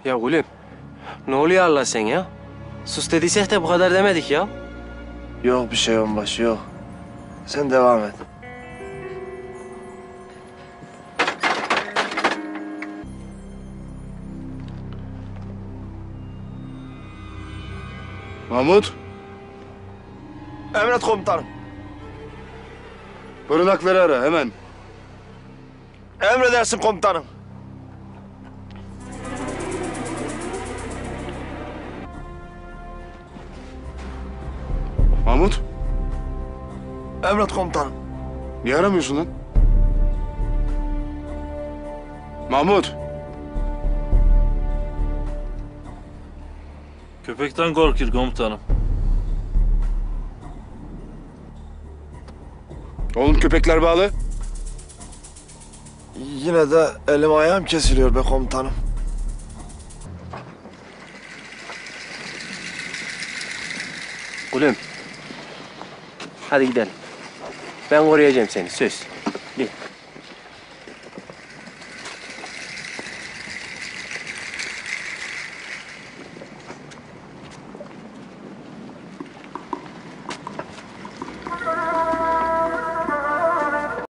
Ya gülüm, ne oluyor Allah sen ya? Sus dediysek de bu kadar demedik ya. Yok bir şey onbaşı yok. Sen devam et. Mahmut, Emret komutanım. barınakları ara hemen. Emredersin komutanım. Mahmut, Emret komutanım. niye aramıyorsun lan? Mahmut, Köpekten korkur komutanım. oğlum köpekler bağlı. Yine de elim ayağım kesiliyor be komutanım. Gülüm, hadi gidelim. Ben koruyacağım seni, söz. Gel.